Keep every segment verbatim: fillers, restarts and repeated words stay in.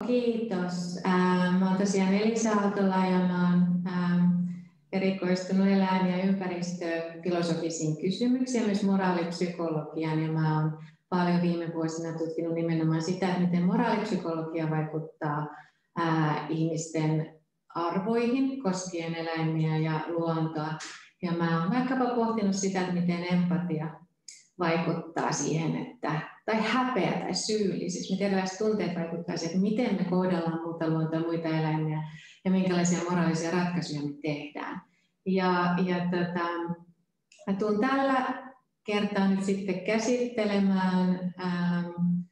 kiitos. Ää, mä oon tosiaan Elisa Aaltola ja mä oon ää, erikoistunut eläin- ja ympäristöfilosofisiin kysymyksiin, myös moraalipsykologiaan, ja mä oon paljon viime vuosina tutkinut nimenomaan sitä, että miten moraalipsykologia vaikuttaa ää, ihmisten arvoihin koskien eläimiä ja luontoa. Ja mä oon vaikkapa pohtinut sitä, että miten empatia vaikuttaa siihen, että, tai häpeä tai syyllisyys, miten erilaiset tunteet vaikuttaa siihen, että miten me kohdellaan muuta luontoa, muita eläimiä ja minkälaisia moraalisia ratkaisuja me tehdään. Ja, ja tota, mä tuun tällä kertaa nyt sitten käsittelemään ähm,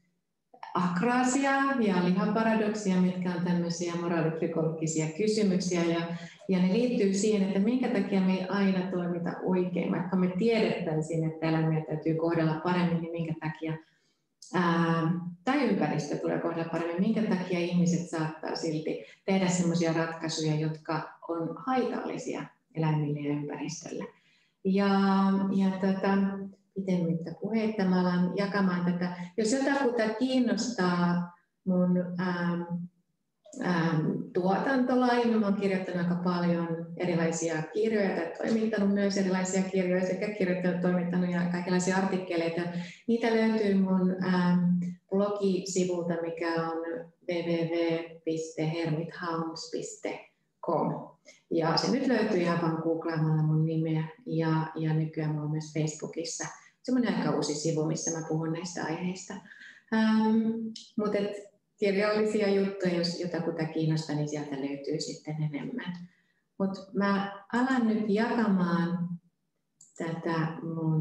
akrasiaa ja lihaparadoksia, mitkä on tämmöisiä moraalipsykologisia kysymyksiä, ja, ja ne liittyy siihen, että minkä takia me ei aina toimita oikein, vaikka me tiedettäisiin, että eläimiä täytyy kohdella paremmin, niin minkä takia, ää, tai ympäristö tulee kohdella paremmin, minkä takia ihmiset saattaa silti tehdä sellaisia ratkaisuja, jotka on haitallisia eläimille ja ympäristölle. Ja, ja tota, pitemmittä puheitta mä alan jakamaan tätä. Jos jotakuta kiinnostaa mun ähm, ähm, tuotantolaji, mä oon kirjoittanut aika paljon erilaisia kirjoja tai toimittanut myös erilaisia kirjoja, sekä kirjoittanut, toimittanut ja kaikenlaisia artikkeleita. Niitä löytyy mun ähm, blogisivulta, mikä on double-u double-u double-u piste hermithounds piste com. Ja se nyt löytyy ihan vaan googlaamalla mun nimeä, ja, ja nykyään mulla on myös Facebookissa semmoinen aika uusi sivu, missä mä puhun näistä aiheista. Ähm, mutta kirjallisia juttuja, jos jotakuta kiinnostaa, niin sieltä löytyy sitten enemmän. Mutta mä alan nyt jakamaan tätä mun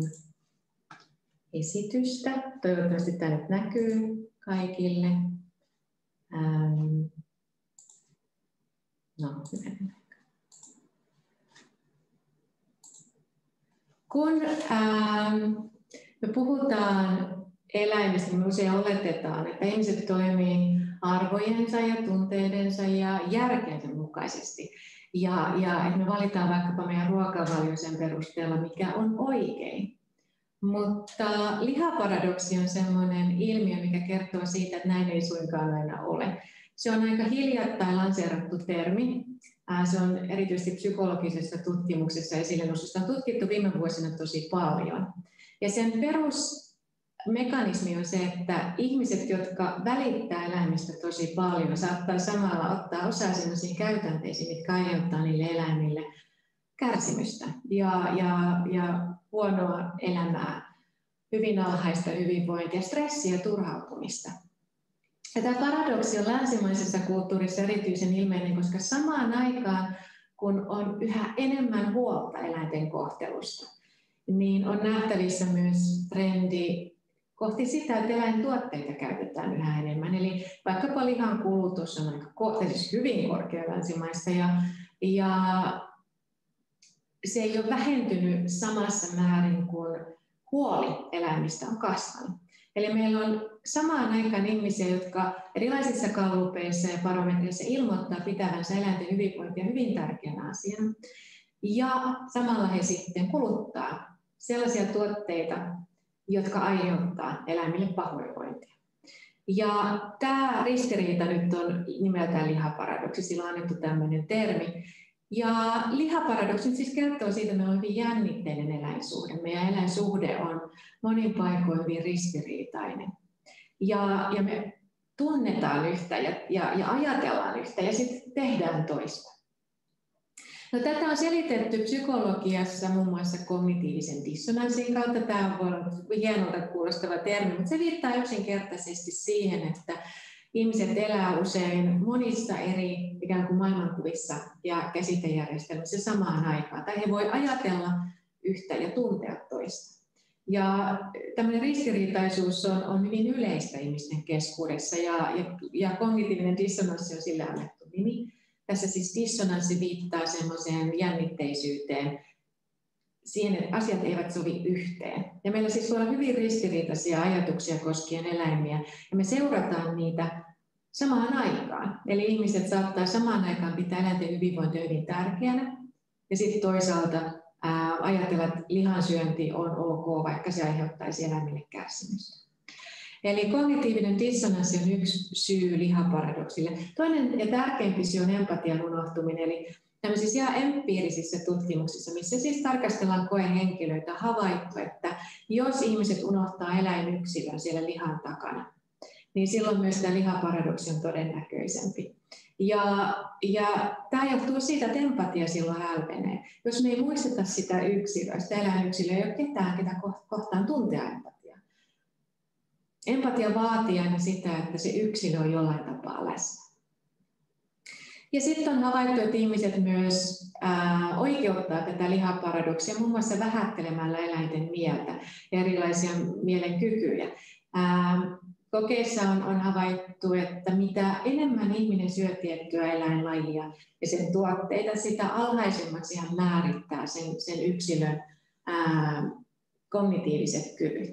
esitystä. Toivottavasti tämä nyt näkyy kaikille. Ähm, no, hyvä. Kun ähm, me puhutaan eläimistä, niin me usein oletetaan, että ihmiset toimii arvojensa ja tunteidensa ja järkensä mukaisesti. Ja, ja että me valitaan vaikkapa meidän ruokavalio sen perusteella, mikä on oikein. Mutta lihaparadoksi on sellainen ilmiö, mikä kertoo siitä, että näin ei suinkaan aina ole. Se on aika hiljattain lanseerattu termi. Se on erityisesti psykologisessa tutkimuksessa esille noussut. Sitä on tutkittu viime vuosina tosi paljon. Ja sen perusmekanismi on se, että ihmiset, jotka välittää eläimistä tosi paljon, saattaa samalla ottaa osaa sellaisiin käytänteisiin, mitkä aiheuttaa niille eläimille kärsimystä ja, ja, ja huonoa elämää, hyvin alhaista hyvinvointia, stressiä ja turhautumista. Ja tämä paradoksi on länsimaisessa kulttuurissa erityisen ilmeinen, koska samaan aikaan, kun on yhä enemmän huolta eläinten kohtelusta, niin on nähtävissä myös trendi kohti sitä, että eläintuotteita käytetään yhä enemmän. Eli vaikkapa lihan kulutus on aika, siis hyvin korkea länsimaissa, ja, ja se ei ole vähentynyt samassa määrin kuin huoli eläimistä on kasvanut. Eli meillä on samaan aikaan ihmisiä, jotka erilaisissa gallupeissa ja barometreissa ilmoittaa pitävänsä eläinten hyvinvointia hyvin tärkeänä asiana. Ja samalla he sitten kuluttaa sellaisia tuotteita, jotka aiheuttaa eläimille pahoinvointia. Ja tämä ristiriita nyt on nimeltään lihaparadoksi, sillä on annettu tämmöinen termi. Ja lihaparadoksi siis kertoo siitä, että meillä on hyvin jännitteinen eläinsuhde. Meidän eläinsuhde on monin paikoin hyvin ristiriitainen. Ja, ja me tunnetaan yhtä ja, ja, ja ajatellaan yhtä ja sitten tehdään toista. No, tätä on selitetty psykologiassa muun muassa kognitiivisen dissonanssin kautta. Tämä on hienolta kuulostava termi, mutta se viittaa yksinkertaisesti siihen, että ihmiset elää usein monissa eri ikään kuin maailmankuvissa ja käsitejärjestelmissä samaan aikaan. Tai he voi ajatella yhtä ja tuntea toista. Ja tämmöinen ristiriitaisuus on, on hyvin yleistä ihmisten keskuudessa, ja, ja, ja kognitiivinen dissonanssi on sille annettu nimi. Tässä siis dissonanssi viittaa semmoiseen jännitteisyyteen, siihen, että asiat eivät sovi yhteen. Ja meillä siis voi olla hyvin ristiriitaisia ajatuksia koskien eläimiä, ja me seurataan niitä samaan aikaan. Eli ihmiset saattaa samaan aikaan pitää eläinten hyvinvointia hyvin tärkeänä, ja sitten toisaalta ää, ajatella, että lihansyönti on ok, vaikka se aiheuttaisi eläimille kärsimystä. Eli kognitiivinen dissonanssi on yksi syy lihaparadoksille. Toinen ja tärkeämpi syy on empatian unohtuminen, eli tämmöisissä ihan empiirisissä tutkimuksissa, missä siis tarkastellaan koehenkilöitä, on havaittu, että jos ihmiset unohtaa eläinyksilön siellä lihan takana, niin silloin myös tämä lihaparadoksi on todennäköisempi. Ja, ja tämä johtuu siitä, että empatia silloin hälvenee. Jos me ei muisteta sitä yksilöä, sitä eläinyksilöä, ei ole ketään, ketä kohtaan tuntea empatiaa. Empatia vaatii aina sitä, että se yksilö on jollain tapaa läsnä. Ja sitten on havaittu, että ihmiset myös ää, oikeuttaa tätä lihaparadoksia muun muassa vähättelemällä eläinten mieltä ja erilaisia mielen kykyjä. Ää, kokeissa on, on havaittu, että mitä enemmän ihminen syö tiettyä eläinlajia ja sen tuotteita, sitä alhaisemmaksi hän määrittää sen, sen yksilön ää, kognitiiviset kyvyt.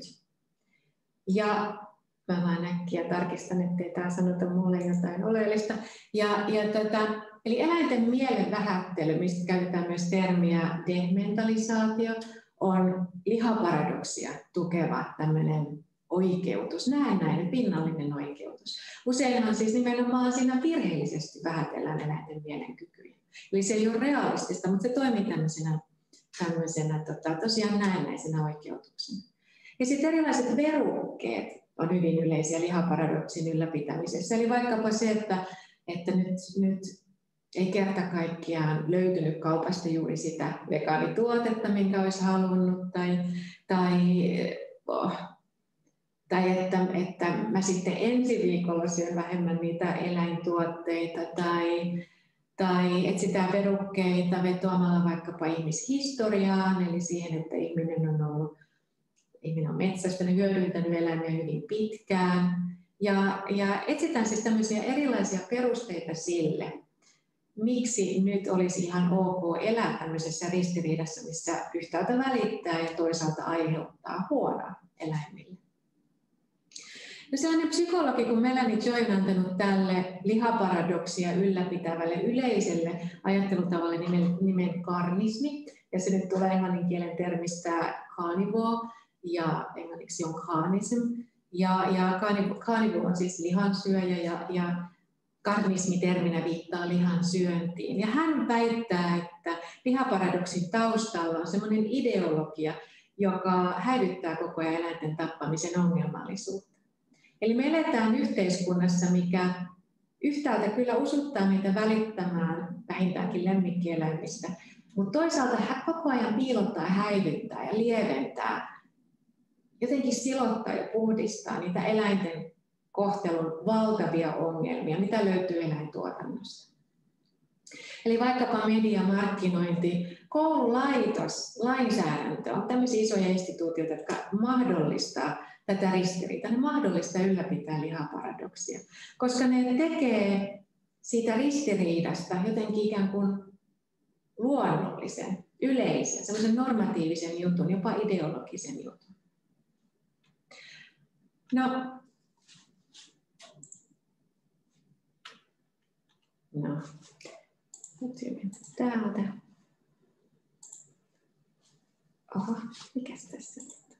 Ja mä vaan äkkiä tarkistan, ettei tämä sanota mulle jotain oleellista. Ja, ja tätä, eli eläinten mielen vähättely, mistä käytetään myös termiä dementalisaatio, on lihaparadoksia tukeva tämmöinen oikeutus, näennäinen, pinnallinen oikeutus. Useinhan siis nimenomaan siinä virheellisesti vähätellään eläinten mielenkykyjä. Eli se ei ole realistista, mutta se toimii tämmöisenä, tämmöisenä tota, tosiaan näennäisenä oikeutuksena. Ja sitten erilaiset verukkeet on hyvin yleisiä lihaparadoksin ylläpitämisessä. Eli vaikkapa se, että, että nyt, nyt ei kerta kaikkiaan löytynyt kaupasta juuri sitä vegaanituotetta, minkä olisi halunnut, tai, tai, oh, tai että, että mä sitten ensi viikolla syön vähemmän niitä eläintuotteita, tai, tai etsitään verukkeita vetoamalla vaikkapa ihmishistoriaan, eli siihen, että ihminen on ollut Ihminen on metsästänyt, hyödyntänyt eläimiä hyvin pitkään. Ja, ja etsitään siis tämmöisiä erilaisia perusteita sille, miksi nyt olisi ihan ok elää tämmöisessä ristiriidassa, missä yhtäältä välittää ja toisaalta aiheuttaa huonoa eläimille. No sellainen psykologi kuin Melanie Joy on antanut tälle lihaparadoksia ylläpitävälle yleiselle ajattelutavalle nimen, nimen karnismi, ja se nyt tulee englannin kielen termistä carnivore, ja englanniksi on carnism. Ja, ja carnivore on siis lihansyöjä ja, ja karnismi-terminä viittaa lihan syöntiin. Ja hän väittää, että lihaparadoksin taustalla on sellainen ideologia, joka häivyttää koko ajan eläinten tappamisen ongelmallisuutta. Eli me eletään yhteiskunnassa, mikä yhtäältä kyllä usuttaa meitä välittämään vähintäänkin lemmikkieläimistä, mutta toisaalta koko ajan piilottaa, häivyttää ja lieventää, jotenkin silottaa ja puhdistaa niitä eläinten kohtelun valtavia ongelmia, mitä löytyy eläintuotannosta. Eli vaikkapa media, markkinointi, koululaitos, lainsäädäntö on tämmöisiä isoja instituutioita, jotka mahdollistaa tätä ristiriitaa, ne mahdollistaa ylläpitää lihaparadoksia, koska ne tekee siitä ristiriidasta jotenkin ikään kuin luonnollisen, yleisen, semmoisen normatiivisen jutun, jopa ideologisen jutun. No, no. Nyt täältä. Oho, mikäs tässä?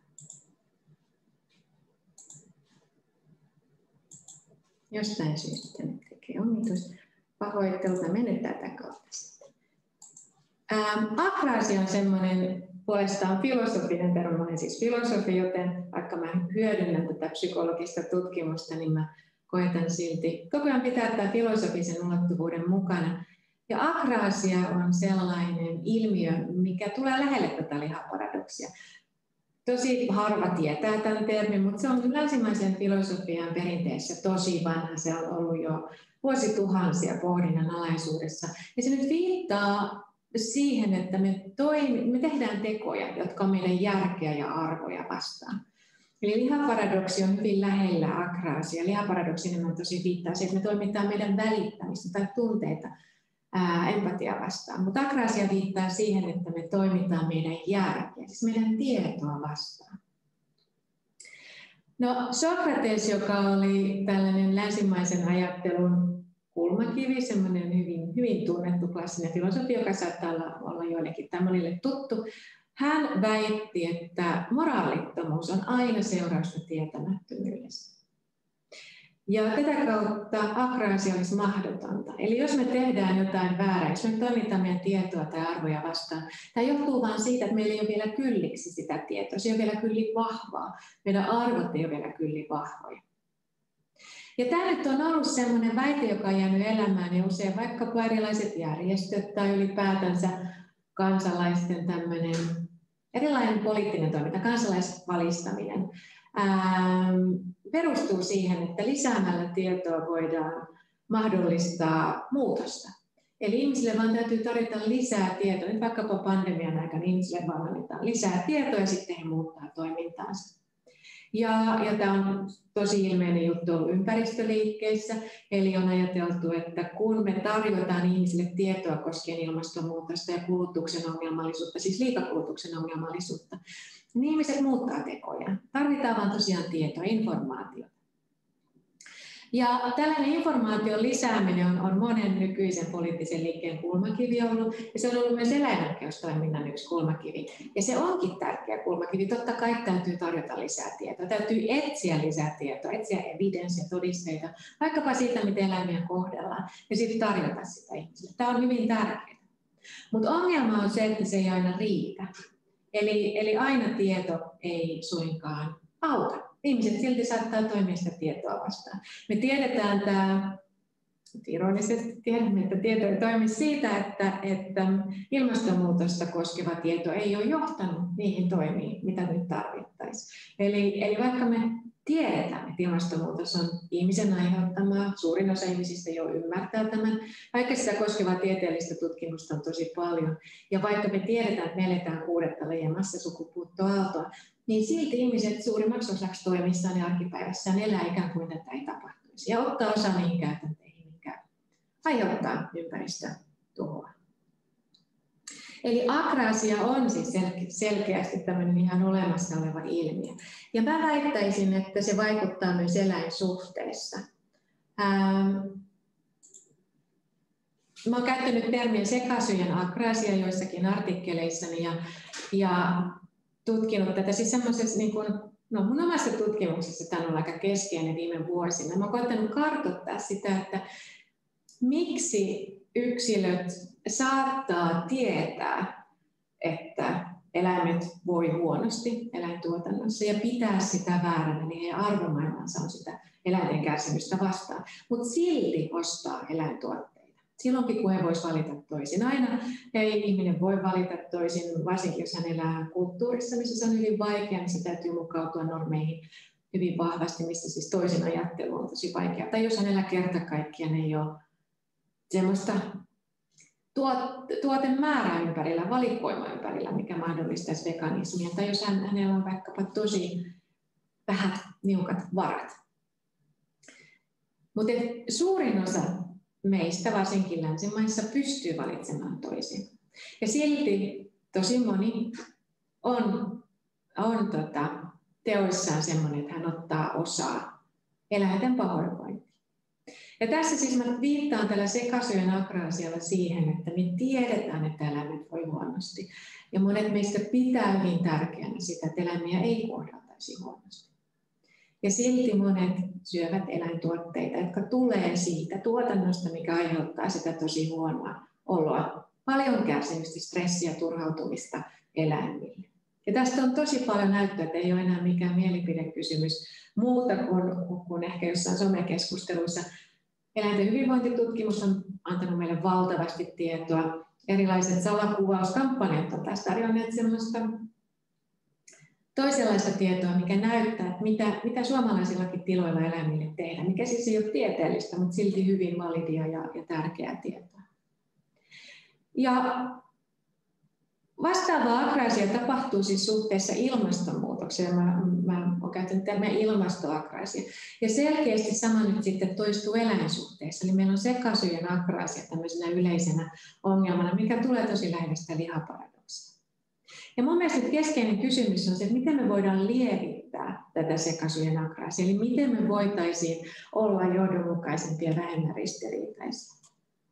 Jostain syystä nyt tekee omitus. Pahoitteluta mennyt tätä kautta sitten. Ähm, akraasia on semmoinen puolestaan filosofinen termi, olen siis filosofi, joten vaikka mä hyödynnän tätä psykologista tutkimusta, niin mä koetan silti koko ajan pitää tämän filosofisen ulottuvuuden mukana. Ja akraasia on sellainen ilmiö, mikä tulee lähelle tätä lihaparadoksia. Tosi harva tietää tämän termin, mutta se on länsimaisen filosofian perinteessä tosi vanha. Se on ollut jo vuosituhansia pohdinnan alaisuudessa. Ja se nyt viittaa siihen, että me, toimi, me tehdään tekoja, jotka on meidän järkeä ja arvoja vastaan. Eli lihaparadoksi on hyvin lähellä akraasia. Lihaparadoksi enemmän tosi viittaa siihen, että me toimitaan meidän välittämistä tai tunteita ää, empatia vastaan. Mutta akraasia viittaa siihen, että me toimitaan meidän järkeä, siis meidän tietoa vastaan. No, Sokrates, joka oli tällainen länsimaisen ajattelun kulmakivi, semmoinen hyvin, hyvin tunnettu klassinen filosofi, joka saattaa olla, olla joillekin tai monille tuttu. Hän väitti, että moraalittomuus on aina seurausta tietämättömyydestä. Ja tätä kautta akraasia olisi mahdotonta. Eli jos me tehdään jotain väärää, jos me toimitaan meidän tietoa tai arvoja vastaan, tämä johtuu vain siitä, että meillä ei ole vielä kylliksi sitä tietoa, se ei ole vielä kyllin vahvaa. Meidän arvot ei ole vielä kyllin vahvoja. Ja tämä nyt on ollut sellainen väite, joka on jäänyt elämään, ja usein vaikkapa erilaiset järjestöt tai ylipäätänsä kansalaisten tämmöinen erilainen poliittinen toiminta, kansalaisvalistaminen, ää, perustuu siihen, että lisäämällä tietoa voidaan mahdollistaa muutosta. Eli ihmisille vaan täytyy tarjota lisää tietoa. Nyt vaikkapa pandemian aikana ihmisille vaan annetaan lisää tietoa ja sitten he muuttaa toimintaansa. Ja, ja tämä on tosi ilmeinen juttu ollut ympäristöliikkeissä, eli on ajateltu, että kun me tarjotaan ihmisille tietoa koskien ilmastonmuutosta ja kulutuksen ongelmallisuutta, siis liikakulutuksen ongelmallisuutta, niin ihmiset muuttaa tekoja. Tarvitaan vaan tosiaan tietoa, informaatiota. Ja tällainen informaation lisääminen on, on monen nykyisen poliittisen liikkeen kulmakivi ollut, ja se on ollut myös eläinoikeustoiminnan yksi kulmakivi. Ja se onkin tärkeä kulmakivi. Totta kai täytyy tarjota lisää tietoa, täytyy etsiä lisää tietoa, etsiä evidenssiä, todisteita, vaikkapa siitä, miten eläimiä kohdellaan, ja sitten tarjota sitä ihmisille. Tämä on hyvin tärkeää. Mutta ongelma on se, että se ei aina riitä. Eli, eli aina tieto ei suinkaan auta. Ihmiset silti saattaa toimia sitä tietoa vastaan. Me tiedetään tämä, ironisesti tiedämme, että tieto ei toimi siitä, että, että ilmastonmuutosta koskeva tieto ei ole johtanut niihin toimiin, mitä nyt tarvittaisiin. Eli, eli vaikka me tiedetään, että ilmastonmuutos on ihmisen aiheuttamaa, suurin osa ihmisistä jo ymmärtää tämän, vaikka sitä koskevaa tieteellistä tutkimusta on tosi paljon, ja vaikka me tiedetään, että me eletään kuudetta lajien massasukupuuttoaaltoa, niin silti ihmiset suurimmaksi osaksi toimissaan ja arkipäivässään elää ikään kuin tätä ei tapahtuisi ja ottaa osaa niihin käytänteihin, mikä aiheuttaa ympäristötuhoa. Eli akraasia on siis selkeästi tämmöinen ihan olemassa oleva ilmiö. Ja mä väittäisin, että se vaikuttaa myös eläinsuhteessa. Ähm, mä oon käyttänyt termiä sekasyjen akraasia joissakin artikkeleissani ja, ja tutkinut tätä siis semmoisessa, niin kuin, no mun omassa tutkimuksessa tämä on ollut aika keskeinen viime vuosina. Mä oon koettanut kartoittaa sitä, että miksi yksilöt saattaa tietää, että eläimet voi huonosti eläintuotannossa ja pitää sitä vääränä, niin heidän arvomaailmansa on sitä eläinten kärsimystä vastaan, mutta silti ostaa eläintuotteita. Silloinkin, kun he voisi valita toisin. Aina ei ihminen voi valita toisin, varsinkin jos hän elää kulttuurissa, missä se on hyvin vaikea, niin se täytyy mukautua normeihin hyvin vahvasti, missä siis toisin ajattelu on tosi vaikeaa. Tai jos hänellä kerta kaikkiaan ei ole semmoista tuotemäärää ympärillä, valikoima ympärillä, mikä mahdollistaisi veganismia. Tai jos hän, hänellä on vaikkapa tosi vähät niukat varat. Mutta suurin osa meistä, varsinkin länsimaissa, pystyy valitsemaan toisin. Ja silti tosi moni on, on tota, teoissaan sellainen, että hän ottaa osaa eläinten pahoinvointiin. Ja tässä siis mä viittaan tällä sekasyön akraasialla siihen, että me tiedetään, että eläimet voi huonosti. Ja monet meistä pitää hyvin tärkeänä sitä, että eläimiä ei kohdeltaisi huonosti. Ja silti monet syövät eläintuotteita, jotka tulee siitä tuotannosta, mikä aiheuttaa sitä tosi huonoa oloa. Paljon kärsimystä, stressiä ja turhautumista eläimille. Ja tästä on tosi paljon näyttöä, että ei ole enää mikään mielipidekysymys muuta kuin, kuin ehkä jossain somekeskusteluissa. Eläinten hyvinvointitutkimus on antanut meille valtavasti tietoa. Erilaiset salakuvauskampanjat on taas tarjonneet sellaista toisenlaista tietoa, mikä näyttää, että mitä, mitä suomalaisillakin tiloilla eläimille tehdään, mikä siis ei ole tieteellistä, mutta silti hyvin validia ja, ja tärkeää tietoa. Ja vastaavaa akraasia tapahtuu siis suhteessa ilmastonmuutokseen. Mä, mä olen käyttänyt termiä ilmastoakraasia. Ja selkeästi sama nyt sitten toistuu eläinsuhteissa. Eli meillä on sekasyjen akraasia tämmöisenä yleisenä ongelmana, mikä tulee tosi lähellä sitä lihaparadoksia. Ja mun mielestä keskeinen kysymys on se, että miten me voidaan lievittää tätä sekasyjen akraasia. Eli miten me voitaisiin olla johdonmukaisempia ja vähemmän ristiriitaisia.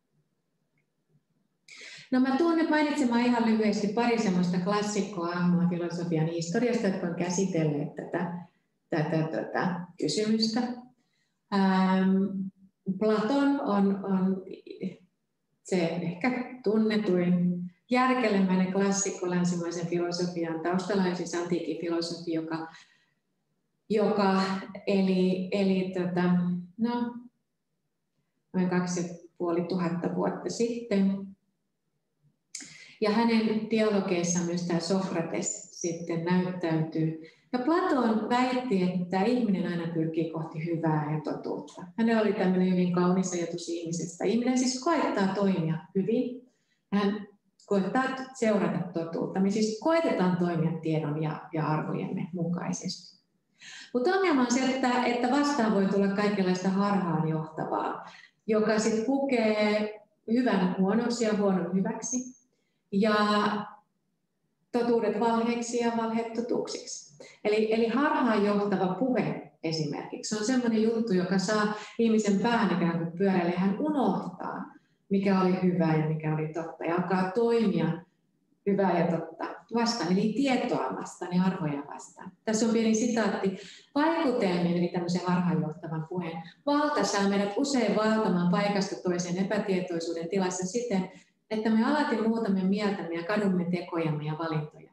No mä tuun nyt mainitsemaan ihan lyhyesti pari semmoista klassikkoa filosofian historiasta, jotka on käsitelleet tätä, tätä, tätä kysymystä. Ähm, Platon on, on se ehkä tunnetuin järkelemäinen klassikko länsimaisen filosofian taustalla, siis antiikin filosofi, joka, joka eli, eli tota, no, noin kaksi ja puoli tuhatta vuotta sitten. Ja hänen dialogeissaan myös tämä Sokrates sitten näyttäytyy. Ja Platon väitti, että ihminen aina pyrkii kohti hyvää ja totuutta. Hänellä oli tämmöinen hyvin kaunis ajatus ihmisestä. Ihminen siis koettaa toimia hyvin. Hän koettaa seurata totuutta. Me siis koetetaan toimia tiedon ja, ja arvojemme mukaisesti. Mutta ongelma on se, että, että vastaan voi tulla kaikenlaista harhaanjohtavaa, joka sitten pukee hyvän huonoksi ja huonon hyväksi. Ja totuudet valheiksi ja valheet totuuksiksi. Eli, eli harhaanjohtava puhe esimerkiksi on sellainen juttu, joka saa ihmisen pään ikään kuin pyöräille. Hän unohtaa, mikä oli hyvää ja mikä oli totta, ja alkaa toimia hyvää ja totta vastaan, eli tietoa vastaan ja arvoja vastaan. Tässä on pieni sitaatti. Vaikutelmien, eli tämmöisen harhaanjohtavan puheen, valta saa meidät usein valtamaan paikasta toiseen epätietoisuuden tilassa siten, että me alati muutamme mieltämme ja kadumme tekojamme ja valintojamme.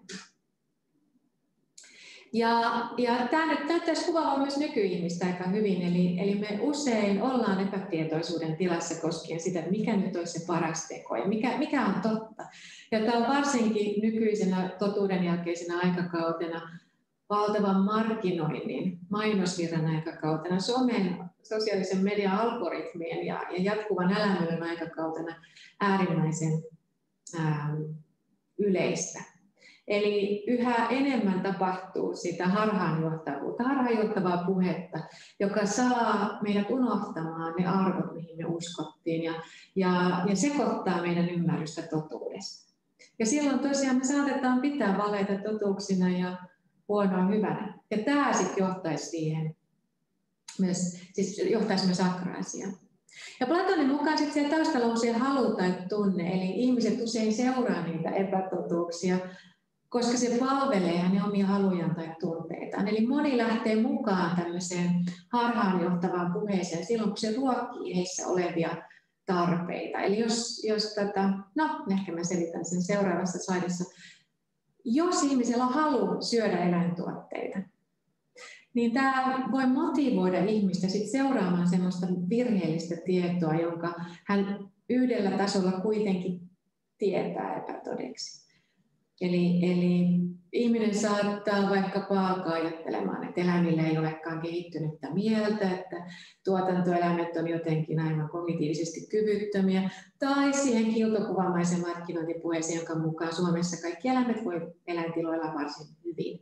Ja, ja tämä nyt näyttäisi kuvaamaan myös nykyihmistä aika hyvin, eli, eli me usein ollaan epätietoisuuden tilassa koskien sitä, että mikä nyt olisi se paras teko ja mikä, mikä on totta. Ja tämä on varsinkin nykyisenä totuuden jälkeisenä aikakautena, valtavan markkinoinnin, mainosvirran aikakautena, somen, sosiaalisen median algoritmien ja, ja jatkuvan elämän aikakautena äärimmäisen ää, yleistä. Eli yhä enemmän tapahtuu sitä harhaanjohtavuutta, harhaanjohtavaa puhetta, joka saa meidät unohtamaan ne arvot, mihin me uskottiin, ja, ja, ja sekoittaa meidän ymmärrystä totuudesta. Ja silloin tosiaan me saatetaan pitää valeita totuuksina ja huonoa hyvänä. Ja tämä sitten johtaisi siihen myös, siis johtaisi myös akraasiaan. Ja Platonin mukaan sitten siellä taustalla usein halu tai tunne, eli ihmiset usein seuraa niitä epätotuuksia, koska se palvelee hänen omia halujaan tai tunteitaan. Eli moni lähtee mukaan tämmöiseen harhaanjohtavaan puheeseen silloin, kun se ruokkii heissä olevia tarpeita. Eli jos, jos tätä, no ehkä mä selitän sen seuraavassa slaidissa, jos ihmisellä on halu syödä eläintuotteita, niin tämä voi motivoida ihmistä sit seuraamaan sellaista virheellistä tietoa, jonka hän yhdellä tasolla kuitenkin tietää epätodeksi. Eli, eli ihminen saattaa vaikkapa alkaa ajattelemaan, että eläimillä ei olekaan kehittynyttä mieltä, että tuotantoeläimet on jotenkin aivan kognitiivisesti kyvyttömiä, tai siihen kiiltokuvamaisen markkinointipuheeseen, jonka mukaan Suomessa kaikki eläimet voi eläintiloilla varsin hyvin.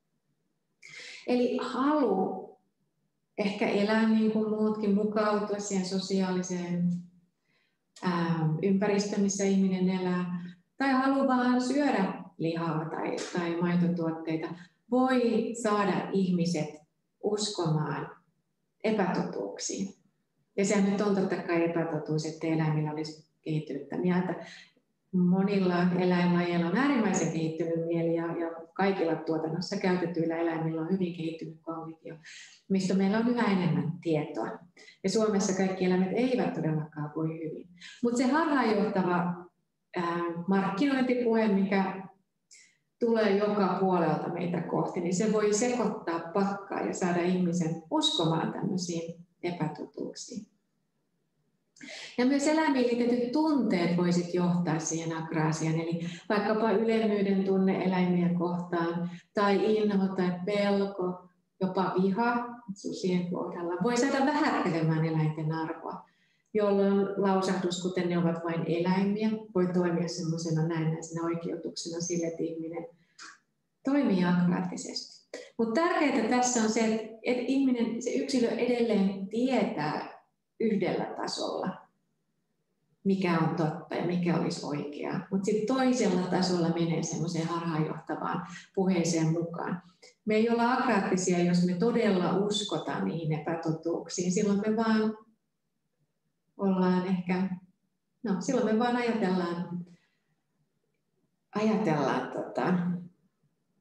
Eli halu ehkä elää niin kuin muutkin, mukautua siihen sosiaaliseen ää, ympäristöön, missä ihminen elää, tai halu vaan syödä lihaa tai, tai maitotuotteita, voi saada ihmiset uskomaan epätotuuksiin. Ja sehän nyt on totta kai epätotuus, että eläimillä olisi kehittynyttä mieltä. Monilla eläinlajeilla on äärimmäisen kehittynyt mieli ja, ja kaikilla tuotannossa käytetyillä eläimillä on hyvin kehittynyt kognitio, mistä meillä on yhä enemmän tietoa. Ja Suomessa kaikki eläimet eivät todellakaan voi hyvin. Mutta se harhaanjohtava ää, markkinointipuhe, mikä tulee joka puolelta meitä kohti, niin se voi sekoittaa pakkaa ja saada ihmisen uskomaan tämmöisiin epätotuuksiin. Ja myös eläimiin liitetyt tunteet voisivat johtaa siihen akraasiaan, eli vaikkapa ylemmyyden tunne eläimiä kohtaan, tai inho tai pelko, jopa viha susien kohdalla, voi saada vähättelemään eläinten arvoa, jolloin lausahdus, kuten ne ovat vain eläimiä, voi toimia semmoisena näennäisenä oikeutuksena sille, että ihminen toimii akraattisesti. Mutta tärkeää tässä on se, että ihminen, se yksilö edelleen tietää yhdellä tasolla, mikä on totta ja mikä olisi oikeaa. Mutta sitten toisella tasolla menee semmoiseen harhaanjohtavaan puheeseen mukaan. Me ei olla akraattisia, jos me todella uskotaan niihin epätotuuksiin. Silloin me vaan ollaan ehkä, no silloin me vaan ajatellaan, ajatellaan tota,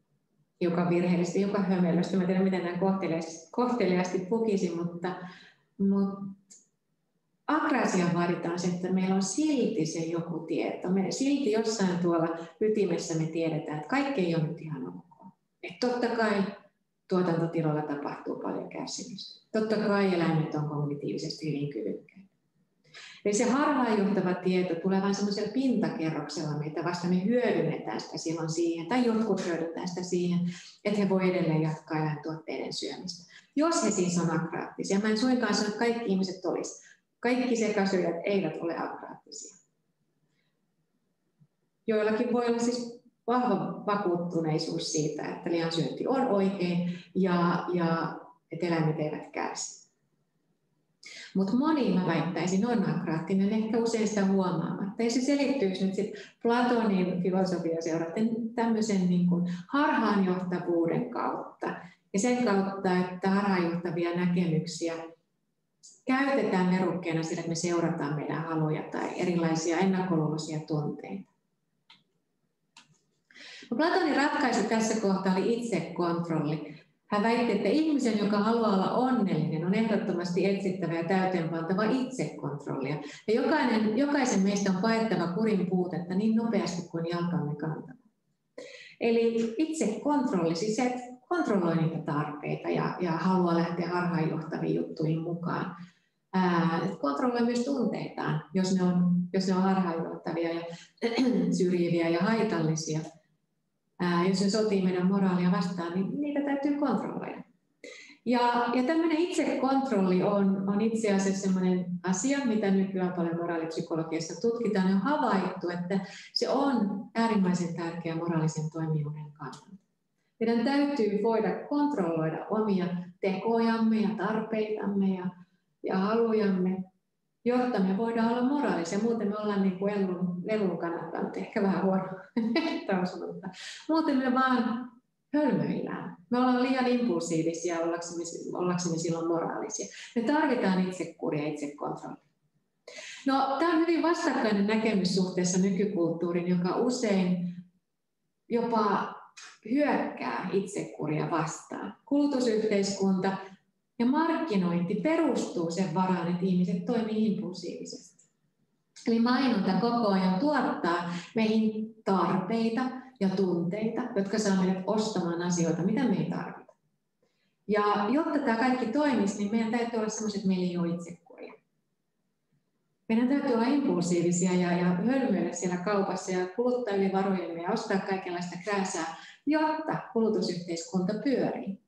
joka virheellisesti, joka hömelösti. Mä en tiedä, miten näin kohteliaasti, kohteliaasti pukisi, mutta Mutta akrasia vaaditaan se, että meillä on silti se joku tieto. Me silti jossain tuolla ytimessä me tiedetään, että kaikki ei ole nyt ihan ok. Että totta kai tuotantotiloilla tapahtuu paljon kärsimystä. Totta kai eläimet on kognitiivisesti hyvin kyvykkäitä. Eli se harhaanjohtava tieto tulee vain semmoisella pintakerroksella, mitä vasta me hyödynnetään sitä silloin siihen, tai jotkut hyödynnetään sitä siihen, että he voi edelleen jatkaa eläintuotteiden syömistä. Jos he siis on agraattisia, mä en suinkaan sano, että kaikki ihmiset olisi. Kaikki sekasyöjät eivät ole agraattisia. Joillakin voi olla siis vahva vakuuttuneisuus siitä, että lihansyönti on oikein ja, ja että eläimet eivät kärsi. Mutta moni, mä väittäisin, on agraattinen, ehkä usein sitä huomaamatta. Ja se selittyisi nyt sitten Platonin filosofia seuraten tämmöisen niin kuin harhaanjohtavuuden kautta. Ja sen kautta, että harhaanjohtavia näkemyksiä käytetään verukkeena sillä, että me seurataan meidän haluja tai erilaisia ennakkoluuloisia tunteita. Platonin ratkaisu tässä kohtaa oli itsekontrolli. Hän väitti, että ihmisen, joka haluaa olla onnellinen, on ehdottomasti etsittävä ja täytäntöönpantava itsekontrollia. Ja jokainen, jokaisen meistä on paettava kurin puutetta niin nopeasti kuin jalkamme kantavat. Eli itsekontrolli, siis se kontrolloi niitä tarpeita ja, ja haluaa lähteä harhaanjohtaviin juttuihin mukaan. Ää, kontrolloi myös tunteitaan, jos ne on, jos ne on harhaanjohtavia ja syrjiviä ja haitallisia. Ää, jos se sotii meidän moraalia vastaan, niin niitä täytyy kontrolloida. Ja, ja tämmöinen itsekontrolli on, on itse asiassa sellainen asia, mitä nykyään paljon moraalipsykologiassa tutkitaan. On havaittu, että se on äärimmäisen tärkeä moraalisen toimijuuden kannalta. Meidän täytyy voida kontrolloida omia tekojamme ja tarpeitamme ja, ja halujamme, jotta me voidaan olla moraalisia. Muuten me ollaan niin kuin elun, elun kannattaa, ehkä vähän huono mutta muuten me vaan hölmöillään. Me ollaan liian impulsiivisia ollaksemme, ollaksemme silloin moraalisia. Me tarvitaan itsekuria ja itsekontrollia. No, tämä on hyvin vastakkainen näkemys suhteessa nykykulttuuriin, joka usein jopa hyökkää itsekuria vastaan. Kulutusyhteiskunta ja markkinointi perustuu sen varaan, että ihmiset toimii impulsiivisesti. Eli mainonta koko ajan tuottaa meihin tarpeita ja tunteita, jotka saa meidät ostamaan asioita, mitä me ei tarvita. Ja jotta tämä kaikki toimisi, niin meidän täytyy olla sellaiset, että meillä ei ole itsekuria. Meidän täytyy olla impulsiivisia ja, ja hölmöillä siellä kaupassa ja kuluttaa yli varojemme ja ostaa kaikenlaista krääsää, jotta kulutusyhteiskunta pyörii.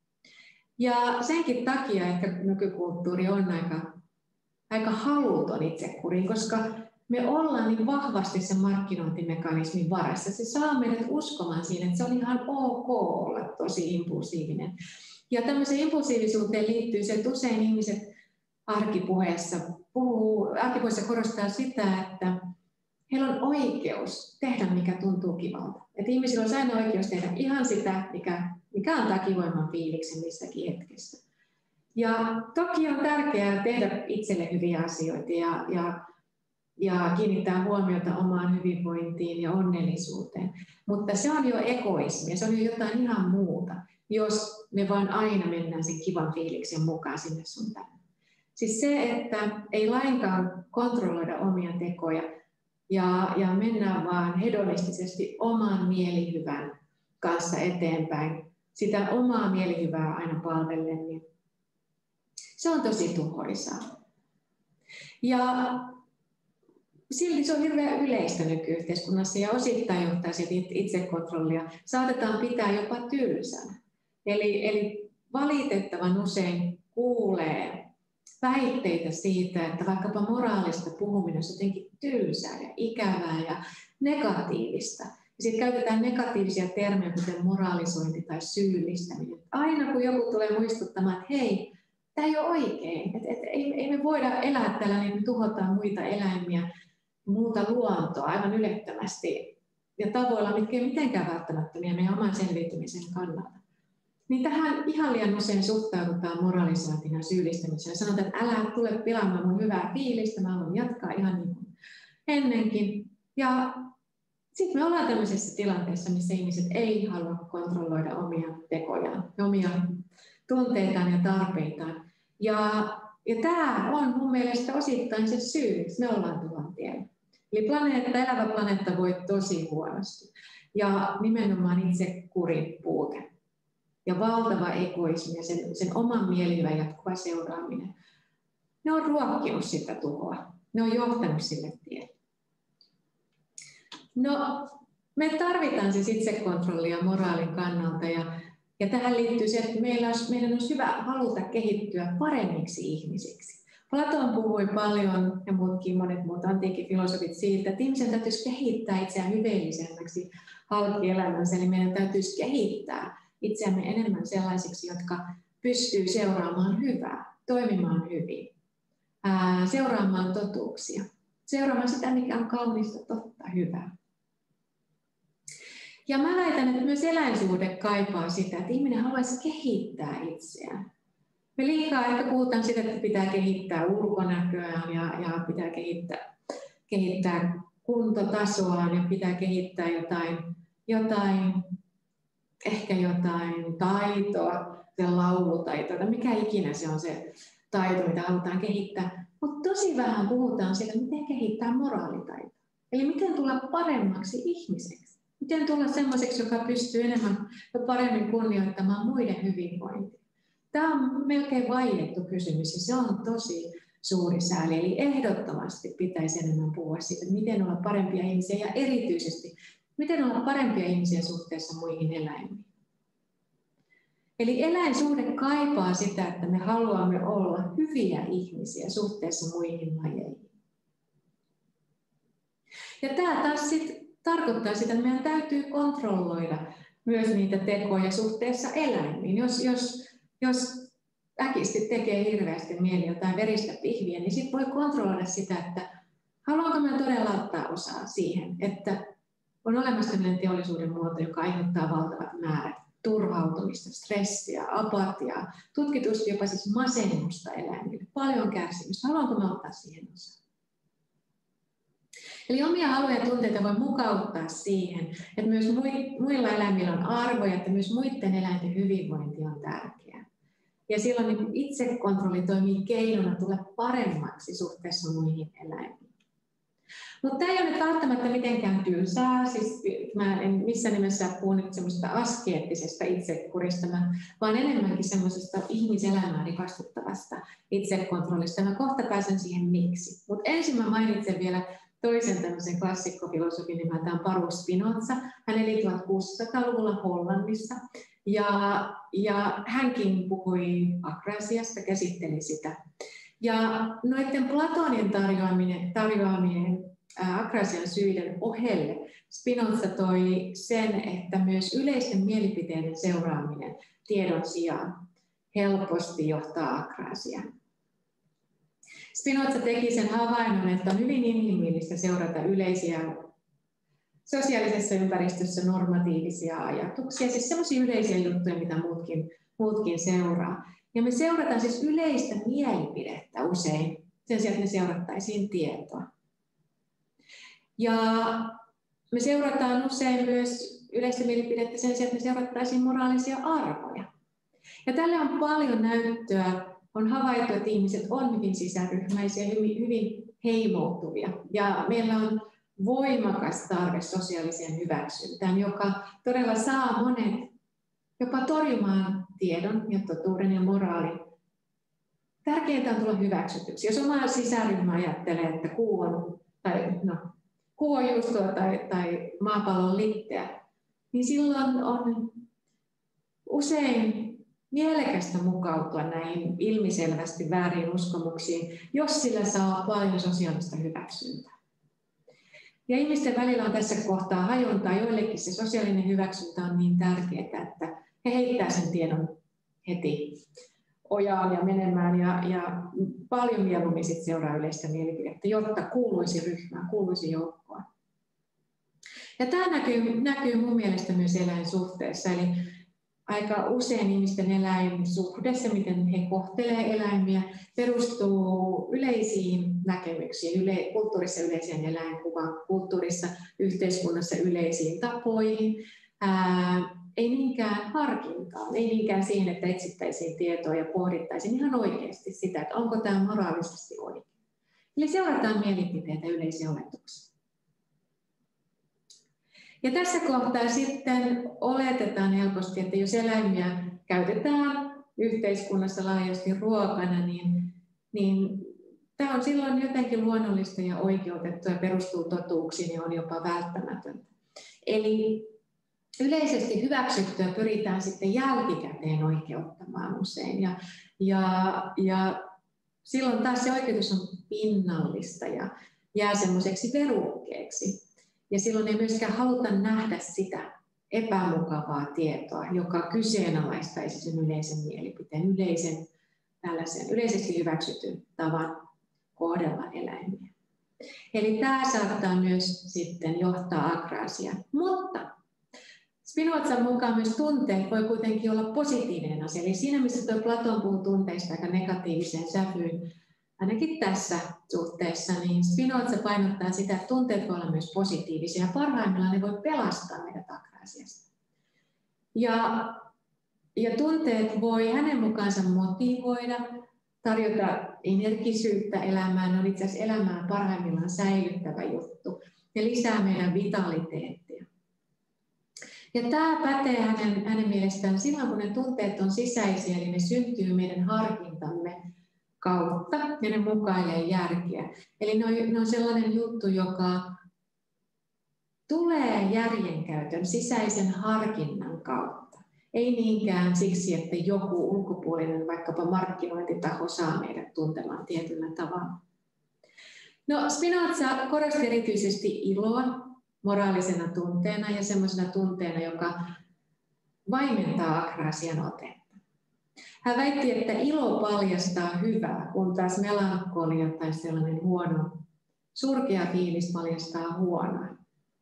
Ja senkin takia ehkä nykykulttuuri on aika, aika haluton itsekuriin, koska me ollaan niin vahvasti sen markkinointimekanismin varassa. Se saa meidät uskomaan siihen, että se on ihan ok olla tosi impulsiivinen. Ja tämmöiseen impulsiivisuuteen liittyy se, että usein ihmiset arkipuheessa, puhuu, arkipuheessa korostaa sitä, että heillä on oikeus tehdä, mikä tuntuu kivalta. Että ihmisillä on aina oikeus tehdä ihan sitä, mikä, mikä antaa kivoimman fiiliksen missäkin hetkessä. Ja toki on tärkeää tehdä itselle hyviä asioita ja, ja, ja kiinnittää huomiota omaan hyvinvointiin ja onnellisuuteen. Mutta se on jo egoismia, se on jo jotain ihan muuta, jos me vaan aina mennään sen kivan fiiliksen mukaan sinne sun tänne. Siis se, että ei lainkaan kontrolloida omia tekoja ja, ja mennään vaan hedonistisesti oman mielihyvän kanssa eteenpäin, sitä omaa mielihyvää aina palvellen, niin se on tosi tuhoisaa. Ja silti se on hirveän yleistä nykyyhteiskunnassa ja osittain johtaa itsekontrollia. Saatetaan pitää jopa tylsänä. Eli, eli valitettavan usein kuulee väitteitä siitä, että vaikkapa moraalista puhuminen on jotenkin tylsää ja ikävää ja negatiivista. Ja sitten käytetään negatiivisia termejä, kuten moraalisointi tai syyllistäminen. Aina kun joku tulee muistuttamaan, että hei, tämä ei ole oikein, että et, ei, ei me voida elää tällä, niin me tuhotaan muita eläimiä, muuta luontoa aivan ylettömästi ja tavoilla, mitkä ei mitenkään välttämättömiä meidän oman selviytymisen kannalta. Niin tähän ihan liian usein suhtaudutaan moralisointina ja syyllistämiseen. Sanotaan, että älä tule pilaamaan mun hyvää fiilistä, mä haluan jatkaa ihan niin kuin ennenkin. Ja sitten me ollaan tämmöisessä tilanteessa, missä ihmiset ei halua kontrolloida omia tekojaan, omia tunteitaan ja tarpeitaan. Ja Ja tämä on mun mielestä osittain se syy, miksi me ollaan tuolla tiellä. Eli planeetta, elävä planeetta voi tosi huonosti. Ja nimenomaan itse kurin puute. Ja valtava egoismi ja sen, sen oman mielihyvän jatkuva seuraaminen. Ne on ruokkinut sitä tuhoa. Ne on johtanut sille tielle. No, me tarvitaan siis itsekontrollia moraalin kannalta. Ja, ja tähän liittyy se, että meillä olisi, meidän olisi hyvä haluta kehittyä paremmiksi ihmisiksi. Platon puhui paljon, ja muutkin monet muut antiikin filosofit siitä, että ihmisen täytyisi kehittää itseään hyveellisemmäksi halki elämänsä. Eli meidän täytyisi kehittää itseämme enemmän sellaisiksi, jotka pystyy seuraamaan hyvää, toimimaan hyvin, ää, seuraamaan totuuksia, seuraamaan sitä, mikä on kaunista, totta, hyvää. Ja mä väitän, että myös eläinsuhde kaipaa sitä, että ihminen haluaisi kehittää itseään. Me liikaa ehkä puhutaan sitä, että pitää kehittää ulkonäköään ja, ja pitää kehittää, kehittää kuntotasoaan ja pitää kehittää jotain, jotain ehkä jotain taitoa, se laulutaito, tai mikä ikinä se on se taito, mitä halutaan kehittää. Mutta tosi vähän puhutaan siitä, miten kehittää moraalitaitoa. Eli miten tulla paremmaksi ihmiseksi. Miten tulla sellaiseksi, joka pystyy enemmän ja paremmin kunnioittamaan muiden hyvinvointia. Tämä on melkein vaiettu kysymys ja se on tosi suuri sääli. Eli ehdottomasti pitäisi enemmän puhua siitä, miten olla parempia ihmisiä ja erityisesti miten olla parempia ihmisiä suhteessa muihin eläimiin. Eli eläinsuhde kaipaa sitä, että me haluamme olla hyviä ihmisiä suhteessa muihin lajeihin. Ja tämä taas sit tarkoittaa sitä, että meidän täytyy kontrolloida myös niitä tekoja suhteessa eläimiin. Jos, jos, jos äkisti tekee hirveästi mieli jotain veristä pihviä, niin sitten voi kontrolloida sitä, että haluanko mä todella ottaa osaa siihen, että on olemassa sellainen teollisuuden muoto, joka aiheuttaa valtavat määrät turhautumista, stressiä, apatiaa, tutkitusti jopa siis masennusta eläimille, paljon kärsimystä. Haluanko mä ottaa siihen osaa? Eli omia haluja ja tunteita voi mukauttaa siihen, että myös muilla eläimillä on arvoja, että myös muiden eläinten hyvinvointi on tärkeää. Ja silloin niin itsekontrolli toimii keinona tulla paremmaksi suhteessa muihin eläimiin. Mutta tämä ei ole nyt välttämättä mitenkään tylsää, siis mä en missään nimessä puhu nyt semmoista askeettisesta itsekurista, vaan enemmänkin semmoisesta ihmiselämää rikastuttavasta itsekontrollista. Mä kohta pääsen siihen miksi. Mutta ensin mä mainitsen vielä toisen tämmöisen klassikkofilosofin nimeltään Baruch Spinoza. Hän eli tuhatkuusisataaluvulla Hollannissa ja, ja hänkin puhui akrasiasta, käsitteli sitä. Ja noiden Platonin tarjoaminen, tarjoaminen akrasian syiden ohelle Spinoza toi sen, että myös yleisten mielipiteiden seuraaminen tiedon sijaan helposti johtaa akrasiaan. Spinoza teki sen havainnon, että on hyvin inhimillistä seurata yleisiä sosiaalisessa ympäristössä normatiivisia ajatuksia, siis sellaisia yleisiä juttuja, mitä muutkin, muutkin seuraa. Ja me seurataan siis yleistä mielipidettä usein sen sijaan, että me seurattaisiin tietoa. Ja me seurataan usein myös yleistä mielipidettä sen sijaan, että me seurattaisiin moraalisia arvoja. Ja tälle on paljon näyttöä. On havaittu, että ihmiset on hyvin sisäryhmäisiä, hyvin, hyvin heimoutuvia. Ja meillä on voimakas tarve sosiaaliseen hyväksyntään, joka todella saa monet jopa torjumaan tiedon ja totuuden ja moraalin. Tärkeintä on tulla hyväksytyksi. Jos oma sisäryhmä ajattelee, että kuu on, tai, no, kuu on juustoa tai, tai maapallo on litteä, niin silloin on usein mielekästä mukautua näihin ilmiselvästi väärin uskomuksiin, jos sillä saa paljon sosiaalista hyväksyntää. Ja ihmisten välillä on tässä kohtaa hajuntaa. Joillekin se sosiaalinen hyväksyntä on niin tärkeää, että he heittää sen tiedon heti ojaan ja menemään ja, ja paljon mieluummin sit seuraa yleistä mielipidettä, jotta kuuluisi ryhmään, kuuluisi joukkoon. Ja tämä näkyy, näkyy mun mielestä myös eläinsuhteessa. Eli aika usein ihmisten eläinsuhde, se miten he kohtelevat eläimiä, perustuu yleisiin näkemyksiin, yle, kulttuurissa yleiseen eläinkuvaan, kulttuurissa, yhteiskunnassa yleisiin tapoihin. Ää, ei niinkään harkintaan, ei niinkään siihen, että etsittäisiin tietoa ja pohdittaisiin ihan oikeasti sitä, että onko tämä moraalisesti oikein. Eli seurataan mielipiteitä, yleisiä oletuksia. Ja tässä kohtaa sitten oletetaan helposti, että jos eläimiä käytetään yhteiskunnassa laajasti ruokana, niin, niin tämä on silloin jotenkin luonnollista ja oikeutettua ja perustuu totuuksiin ja on jopa välttämätöntä. Eli yleisesti hyväksyttyä pyritään sitten jälkikäteen oikeuttamaan usein. Ja, ja, ja silloin taas se oikeutus on pinnallista ja jää semmoiseksi verukkeeksi. Ja silloin ei myöskään haluta nähdä sitä epämukavaa tietoa, joka kyseenalaistaisi sen yleisen mielipiteen, yleisen, tällaisen yleisesti hyväksytyn tavan kohdella eläimiä. Eli tämä saattaa myös sitten johtaa akraasiaan. Mutta Spinozan mukaan myös tunteet voi kuitenkin olla positiivinen asia. Eli siinä, missä tuo Platon puhuu tunteista aika negatiiviseen sävyyn, ainakin tässä suhteessa, niin Spinoza painottaa sitä, että tunteet voi olla myös positiivisia. Parhaimmillaan ne voi pelastaa meidät akraasiasta. Ja, ja tunteet voi hänen mukaansa motivoida, tarjota energisyyttä elämään. Ne on itse asiassa elämään parhaimmillaan säilyttävä juttu ja lisää meidän vitaliteettia. Ja tämä pätee hänen, hänen mielestään silloin, kun ne tunteet on sisäisiä, eli ne syntyy meidän harkintamme kautta ja ne mukailee järkeä. Eli ne on, ne on sellainen juttu, joka tulee järjenkäytön sisäisen harkinnan kautta. Ei niinkään siksi, että joku ulkopuolinen, vaikkapa markkinointitaho, saa meidät tuntemaan tietyllä tavalla. No, Spinoza korosti erityisesti iloa moraalisena tunteena ja sellaisena tunteena, joka vaimentaa akraasian otetta. Hän väitti, että ilo paljastaa hyvää, kun taas melankolia tai sellainen huono, surkea fiilis paljastaa huonoa.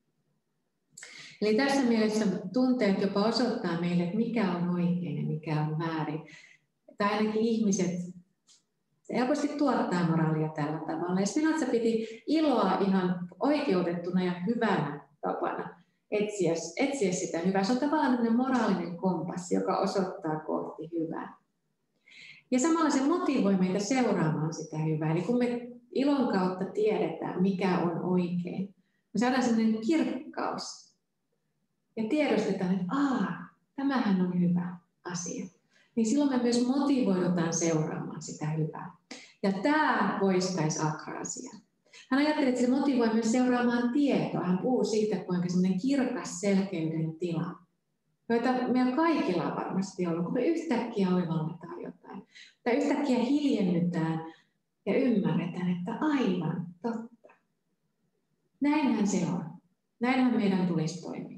Eli tässä mielessä tunteet jopa osoittaa meille, että mikä on oikein ja mikä on väärin. Tai ainakin ihmiset se helposti tuottaa moraalia tällä tavalla. Ja Spinoza piti iloa ihan oikeutettuna ja hyvänä tapana etsiä, etsiä sitä hyvää. Se on tavallaan moraalinen kompassi, joka osoittaa kohti hyvää. Ja samalla se motivoi meitä seuraamaan sitä hyvää. Eli kun me ilon kautta tiedetään, mikä on oikein, me saadaan sellainen kirkkaus. Ja tiedostetaan, että aah, tämähän on hyvä asia. Niin silloin me myös motivoidutaan seuraamaan sitä hyvää. Ja tämä poistaisi akraasian. Hän ajatteli, että se motivoi myös seuraamaan tietoa. Hän puhuu siitä, kuinka sellainen kirkas selkeyden tila, joita meillä kaikilla on varmasti ollut, kun me yhtäkkiä oivalletaan jotain. Tai yhtäkkiä hiljennytään ja ymmärretään, että aivan totta. Näinhän se on. Näinhän meidän tulisi toimia.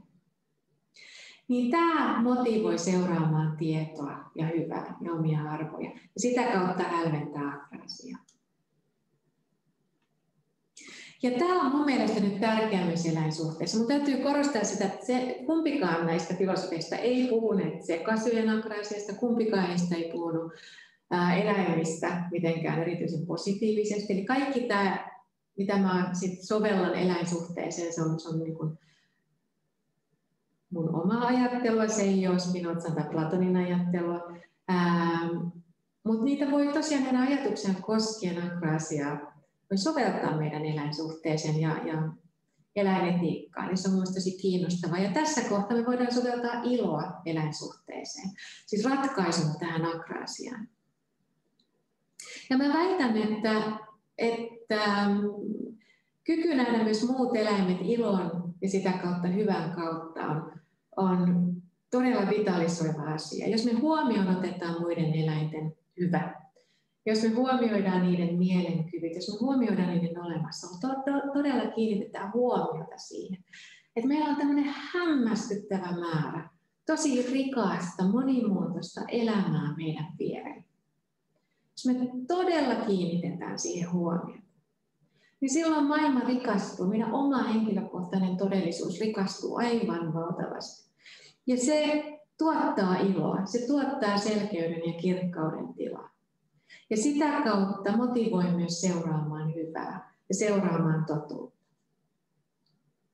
Niin tämä motivoi seuraamaan tietoa ja hyvää ja omia arvoja. Ja sitä kautta hälventää akraasiaa. Ja tämä on mun mielestä nyt tärkeä myös eläinsuhteessa. Mun täytyy korostaa sitä, että se, kumpikaan näistä filosofeista ei puhuneet sekasyyjen akraasiasta, kumpikaan heistä ei puhunut ää, eläimistä mitenkään erityisen positiivisesti. Eli kaikki tämä, mitä mä sit sovellan eläinsuhteeseen, se on, se on niin kuin mun omaa ajattelua, se ei ole Spinozan tai Platonin ajattelua. Mutta niitä voi tosiaan meidän ajatuksia koskien akraasiaa voi soveltaa meidän eläinsuhteeseen ja, ja eläinetiikkaan. Ja se on mielestäni tosi kiinnostavaa. Ja tässä kohtaa me voidaan soveltaa iloa eläinsuhteeseen, siis ratkaisuna tähän akraasiaan. Ja mä väitän, että, että kyky nähdä myös muut eläimet ilon ja sitä kautta hyvän kautta on, on todella vitalisoiva asia. Jos me huomioon otetaan muiden eläinten hyvä, jos me huomioidaan niiden mielenkyvyt, jos me huomioidaan niiden olemassaolo, to, to, todella kiinnitetään huomiota siihen, että meillä on tämmöinen hämmästyttävä määrä tosi rikasta, monimuotoista elämää meidän vierellä. Jos me todella kiinnitetään siihen huomiota, niin silloin maailma rikastuu, meidän oma henkilökohtainen todellisuus rikastuu aivan valtavasti. Ja se tuottaa iloa, se tuottaa selkeyden ja kirkkauden tilaa. Ja sitä kautta motivoi myös seuraamaan hyvää ja seuraamaan totuutta.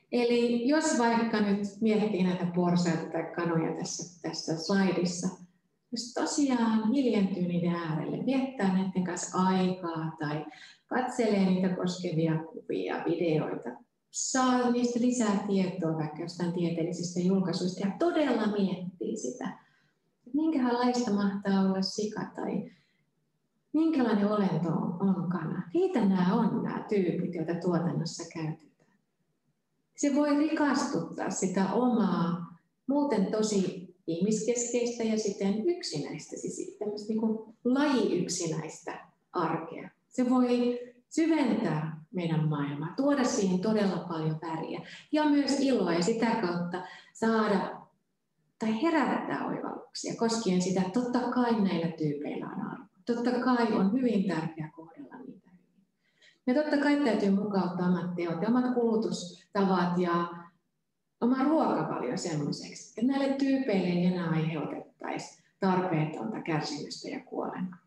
Eli jos vaikka nyt miettii näitä porsaita tai kanoja tässä, tässä slaidissa, jos tosiaan hiljentyy niiden äärelle, viettää näiden kanssa aikaa tai katselee niitä koskevia kuvia, videoita, saa niistä lisää tietoa vaikka jostain tieteellisistä julkaisuista ja todella miettii sitä, minkälaista mahtaa olla sika tai minkälainen olento on, on kana. Keitä nämä on nämä tyypit, joita tuotannossa käytetään. Se voi rikastuttaa sitä omaa, muuten tosi ihmiskeskeistä ja sitten yksinäistä, siis tämmöistä niin kuin laji-yksinäistä arkea. Se voi syventää meidän maailmaa, tuoda siihen todella paljon väriä ja myös iloa ja sitä kautta saada tai herättää oivalluksia koskien sitä, että totta kai näillä tyypeillä on arvo. Totta kai on hyvin tärkeää kohdella niitä hyvin. Ja totta kai täytyy mukauttaa omat teot ja omat kulutustavat ja oma ruokavalio semmoiseksi, että näille tyypeille ei enää aiheutettaisi tarpeetonta kärsimystä ja kuolemaa.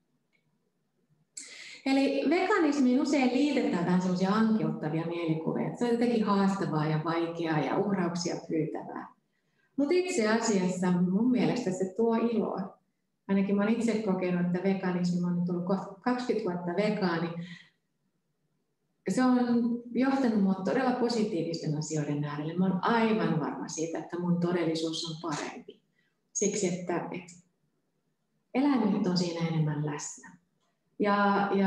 Eli veganismiin usein liitetään vähän semmoisia ankeuttavia mielikuvia, että se on jotenkin haastavaa ja vaikeaa ja uhrauksia pyytävää. Mutta itse asiassa mun mielestä se tuo iloa. Ainakin mä olen itse kokenut, että veganismi, mä olen tullut kaksikymmentä vuotta vegaani. Se on johtanut minua todella positiivisten asioiden äärelle. Mä olen aivan varma siitä, että mun todellisuus on parempi. Siksi, että, että eläimet on siinä enemmän läsnä. Ja, ja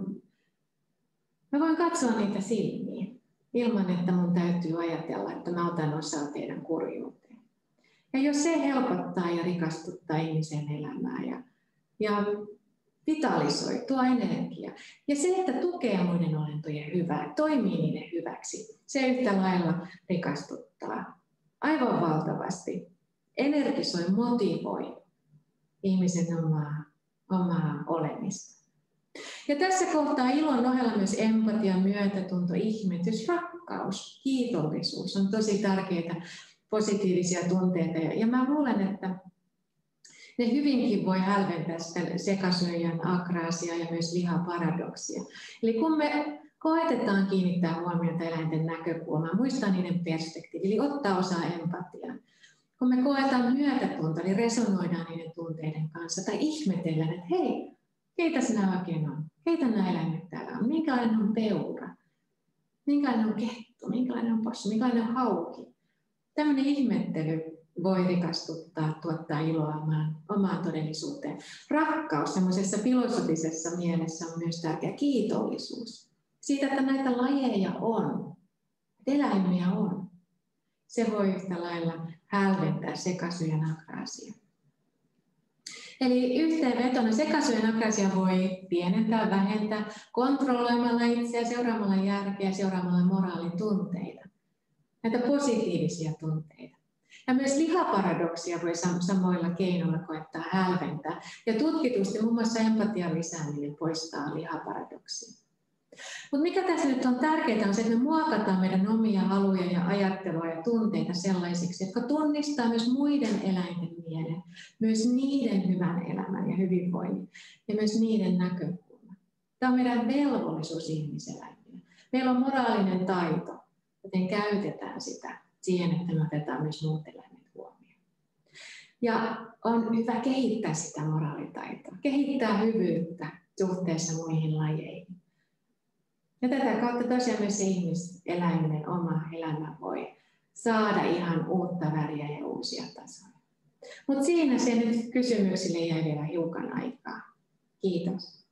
mä voin katsoa niitä silmiin ilman, että mun täytyy ajatella, että mä otan osaa teidän kurjuuteen. Ja jos se helpottaa ja rikastuttaa ihmisen elämää ja, ja vitalisoi, tuo energiaa. Ja se, että tukee muiden olentojen hyvää, toimii niiden hyväksi, se yhtä lailla rikastuttaa aivan valtavasti, energisoi, motivoi ihmisen omaa, omaa olemista. Ja tässä kohtaa ilon ohella myös empatia, myötätunto, ihmetys, rakkaus, kiitollisuus on tosi tärkeitä positiivisia tunteita. Ja mä luulen, että ne hyvinkin voi hälventää sitä sekasyöjän akraasia ja myös lihaparadoksia. Eli kun me koetetaan kiinnittää huomiota eläinten näkökulmaan, muistaa niiden perspektiivi, eli ottaa osaa empatiaan. Kun me koetaan myötätuntoa, eli resonoidaan niiden tunteiden kanssa tai ihmetellään, että hei, keitäs nämä oikein on? Keitä nämä eläimet täällä on? Minkälainen on peura? Minkälainen on kettu? Minkälainen on possu? Minkälainen on hauki? Tällainen ihmettely voi rikastuttaa, tuottaa iloa omaan, omaan todellisuuteen. Rakkaus semmoisessa filosofisessa mielessä on myös tärkeä. Kiitollisuus. Siitä, että näitä lajeja on, eläimiä on. Se voi yhtä lailla hälventää sekasyöjän akraasia. Eli yhteenvetona sekasyöjän akraasia voi pienentää, vähentää kontrolloimalla itseä, seuraamalla järkeä, seuraamalla moraalin tunteita. Näitä positiivisia tunteita. Ja myös lihaparadoksia voi samoilla keinoilla koettaa hälventää. Ja tutkitusti muun muassa empatian lisääminen poistaa lihaparadoksia. Mutta mikä tässä nyt on tärkeää on se, että me muokataan meidän omia haluja ja ajattelua ja tunteita sellaisiksi, jotka tunnistaa myös muiden eläinten mielen, myös niiden hyvän elämän ja hyvinvoinnin ja myös niiden näkökulman. Tämä on meidän velvollisuus ihmiseläimille. Meillä on moraalinen taito, joten käytetään sitä siihen, että me otetaan myös muut eläimet huomioon. Ja on hyvä kehittää sitä moraalitaitoa, kehittää hyvyyttä suhteessa muihin lajeihin. Ja tätä kautta tosiaan myös se ihmiseläimen oma elämä voi saada ihan uutta väriä ja uusia tasoja. Mutta siinä se nyt kysymyksille jäi vielä hiukan aikaa. Kiitos.